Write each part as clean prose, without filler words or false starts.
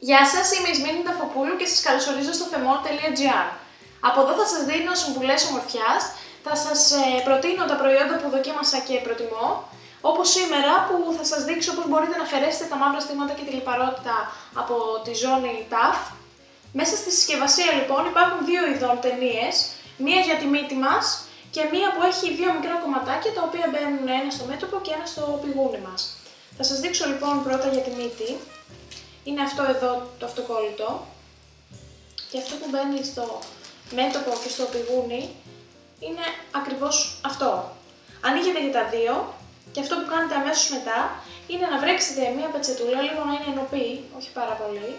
Γεια σας, είμαι η Σμήνη Ταφοπούλου και σας καλωσορίζω στο femol.gr. Από εδώ θα σας δίνω συμβουλές ομορφιάς, θα σας προτείνω τα προϊόντα που δοκίμασα και προτιμώ, όπως σήμερα που θα σας δείξω πώς μπορείτε να αφαιρέσετε τα μαύρα στίγματα και τη λιπαρότητα από τη ζώνη TAF. Μέσα στη συσκευασία λοιπόν υπάρχουν δύο ειδών ταινίες, μία για τη μύτη μας και μία που έχει δύο μικρά κομματάκια τα οποία μπαίνουν ένα στο μέτωπο και ένα στο πηγούνι μας. Θα σας δείξω λοιπόν πρώτα για τη μύτη. Είναι αυτό εδώ το αυτοκόλλητο και αυτό που μπαίνει στο μέτωπο και στο πηγούνι είναι ακριβώς αυτό. Ανοίγετε για τα δύο και αυτό που κάνετε αμέσως μετά είναι να βρέξετε μία πετσετούλα, λίγο να είναι ενωπή, όχι πάρα πολύ,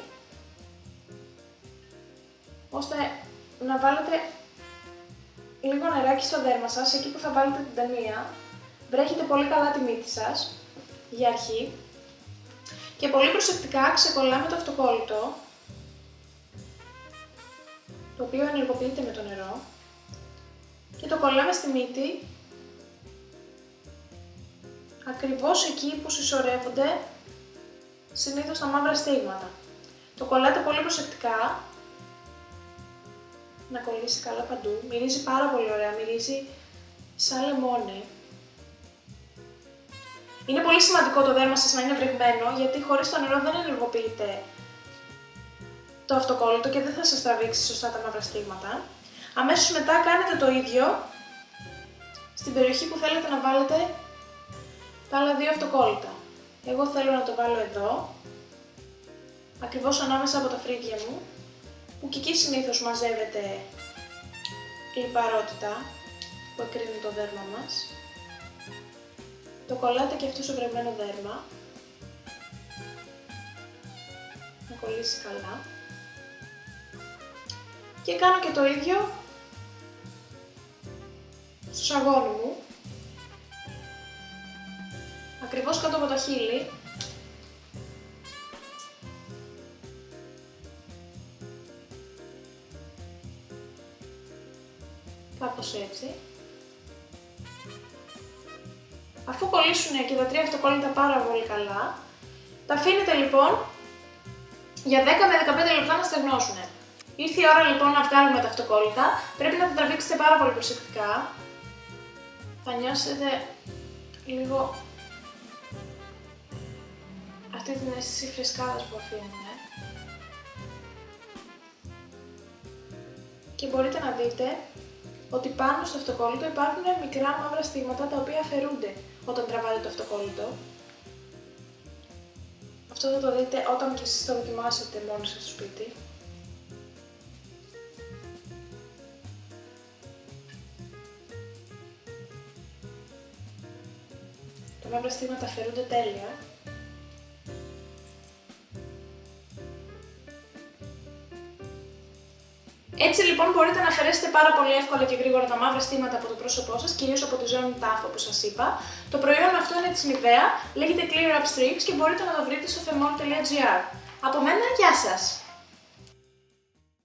ώστε να βάλετε λίγο νεράκι στο δέρμα σας, εκεί που θα βάλετε την ταινία. Βρέχετε πολύ καλά τη μύτη σας, για αρχή. Και πολύ προσεκτικά ξεκολλάμε το αυτοκόλλητο, το οποίο ενεργοποιείται με το νερό, και το κολλάμε στη μύτη, ακριβώς εκεί που συσσωρεύονται συνήθως τα μαύρα στίγματα. Το κολλάτε πολύ προσεκτικά, να κολλήσει καλά παντού. Μυρίζει πάρα πολύ ωραία, μυρίζει σαν λεμόνι. Είναι πολύ σημαντικό το δέρμα σας να είναι βρεγμένο, γιατί χωρίς το νερό δεν ενεργοποιείται το αυτοκόλλητο και δεν θα σας τραβήξει σωστά τα μαύρα στίγματα. Αμέσως μετά κάνετε το ίδιο στην περιοχή που θέλετε να βάλετε τα άλλα δύο αυτοκόλλητα. Εγώ θέλω να το βάλω εδώ, ακριβώς ανάμεσα από τα φρύδια μου, που και εκεί συνήθως μαζεύεται η λιπαρότητα που εκρίνει το δέρμα μας. Το κολλάτε και αυτό στο βρεγμένο δέρμα, να κολλήσει καλά. Και κάνω και το ίδιο στο σαγόνι μου, ακριβώς κάτω από τα χείλη. Κάπως έτσι. Αφού κολλήσουν και τα τρία αυτοκόλλητα πάρα πολύ καλά, τα αφήνετε λοιπόν για 10 με 15 λεπτά να στεγνώσουν. Ήρθε η ώρα λοιπόν να βγάλουμε τα αυτοκόλλητα, πρέπει να τα τραβήξετε πάρα πολύ προσεκτικά. Θα νιώσετε λίγο αυτή την αίσθηση φρεσκάδας που αφήνουν. Και μπορείτε να δείτε ότι πάνω στο αυτοκόλλητο υπάρχουν μικρά μαύρα στίγματα τα οποία αφαιρούνται όταν τραβάτε το αυτοκόλλητο. Αυτό θα το δείτε όταν και εσείς το δοκιμάσετε μόνοι σας στο σπίτι. Τα μαύρα στίγματα αφαιρούνται τέλεια. Έτσι λοιπόν μπορείτε να αφαιρέσετε πάρα πολύ εύκολα και γρήγορα τα μαύρα στίγματα από το πρόσωπό σας, κυρίως από τη ζώνη TAF όπως σας είπα. Το προϊόν αυτό είναι της Nivea, λέγεται Clear Up Streaks και μπορείτε να το βρείτε στο femol.gr. Από μένα, γεια σας!